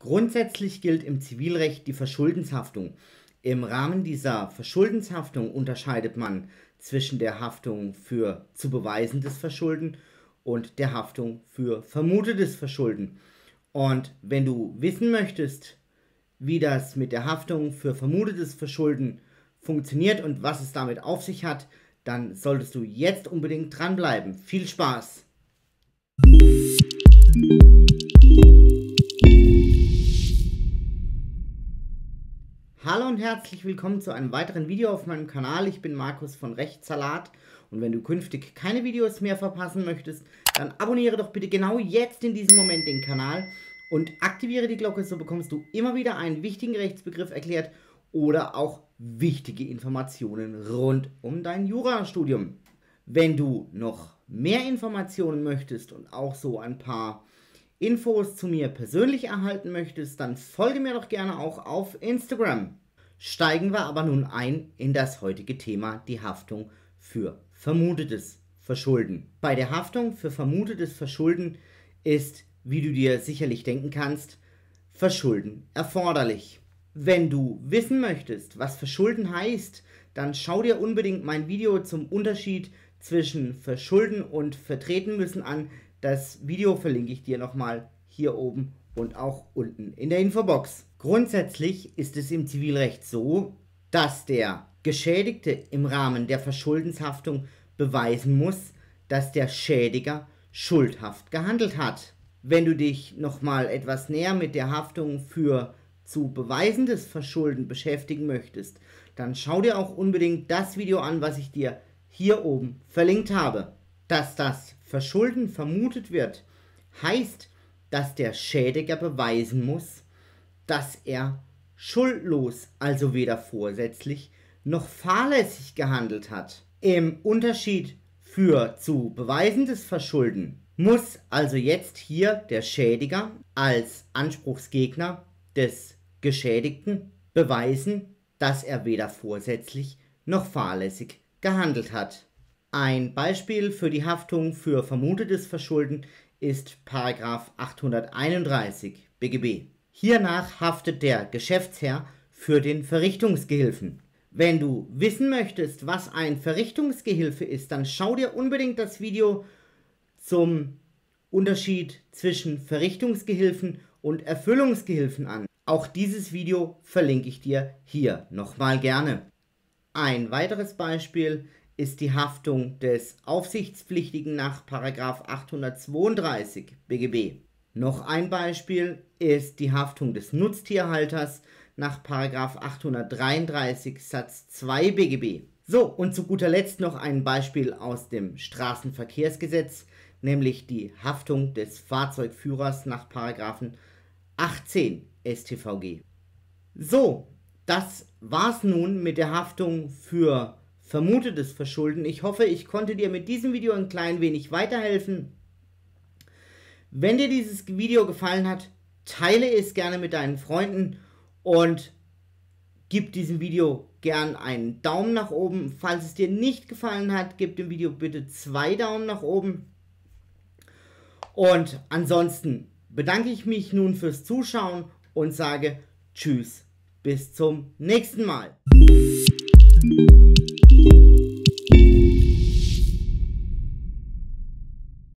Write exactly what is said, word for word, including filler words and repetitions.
Grundsätzlich gilt im Zivilrecht die Verschuldenshaftung. Im Rahmen dieser Verschuldenshaftung unterscheidet man zwischen der Haftung für zu beweisendes Verschulden und der Haftung für vermutetes Verschulden. Und wenn du wissen möchtest, wie das mit der Haftung für vermutetes Verschulden funktioniert und was es damit auf sich hat, dann solltest du jetzt unbedingt dranbleiben. Viel Spaß! Hallo und herzlich willkommen zu einem weiteren Video auf meinem Kanal. Ich bin Markus von Rechtssalat und wenn du künftig keine Videos mehr verpassen möchtest, dann abonniere doch bitte genau jetzt in diesem Moment den Kanal und aktiviere die Glocke, so bekommst du immer wieder einen wichtigen Rechtsbegriff erklärt oder auch wichtige Informationen rund um dein Jurastudium. Wenn du noch mehr Informationen möchtest und auch so ein paar Infos zu mir persönlich erhalten möchtest, dann folge mir doch gerne auch auf Instagram. Steigen wir aber nun ein in das heutige Thema, die Haftung für vermutetes Verschulden. Bei der Haftung für vermutetes Verschulden ist, wie du dir sicherlich denken kannst, Verschulden erforderlich. Wenn du wissen möchtest, was Verschulden heißt, dann schau dir unbedingt mein Video zum Unterschied zwischen Verschulden und Vertreten müssen an. Das Video verlinke ich dir nochmal hier oben und auch unten in der Infobox. Grundsätzlich ist es im Zivilrecht so, dass der Geschädigte im Rahmen der Verschuldenshaftung beweisen muss, dass der Schädiger schuldhaft gehandelt hat. Wenn du dich nochmal etwas näher mit der Haftung für zu beweisendes Verschulden beschäftigen möchtest, dann schau dir auch unbedingt das Video an, was ich dir hier oben verlinkt habe. Dass das Verschulden vermutet wird, heißt, dass der Schädiger beweisen muss, dass er schuldlos, also weder vorsätzlich noch fahrlässig gehandelt hat. Im Unterschied für zu beweisendes Verschulden muss also jetzt hier der Schädiger als Anspruchsgegner des Geschädigten beweisen, dass er weder vorsätzlich noch fahrlässig gehandelt hat. Ein Beispiel für die Haftung für vermutetes Verschulden ist Paragraph achthunderteinunddreißig B G B. Hiernach haftet der Geschäftsherr für den Verrichtungsgehilfen. Wenn du wissen möchtest, was ein Verrichtungsgehilfe ist, dann schau dir unbedingt das Video zum Unterschied zwischen Verrichtungsgehilfen und Erfüllungsgehilfen an. Auch dieses Video verlinke ich dir hier nochmal gerne. Ein weiteres Beispiel ist die Haftung des Aufsichtspflichtigen nach Paragraph achthundertzweiunddreißig B G B. Noch ein Beispiel ist die Haftung des Nutztierhalters nach Paragraph achthundertdreiunddreißig Satz zwei B G B. So, und zu guter Letzt noch ein Beispiel aus dem Straßenverkehrsgesetz, nämlich die Haftung des Fahrzeugführers nach Paragraphen achtzehn S t V G. So, das war's nun mit der Haftung für vermutetes Verschulden. Ich hoffe, ich konnte dir mit diesem Video ein klein wenig weiterhelfen. Wenn dir dieses Video gefallen hat, teile es gerne mit deinen Freunden und gib diesem Video gern einen Daumen nach oben. Falls es dir nicht gefallen hat, gib dem Video bitte zwei Daumen nach oben. Und ansonsten bedanke ich mich nun fürs Zuschauen und sage Tschüss, bis zum nächsten Mal.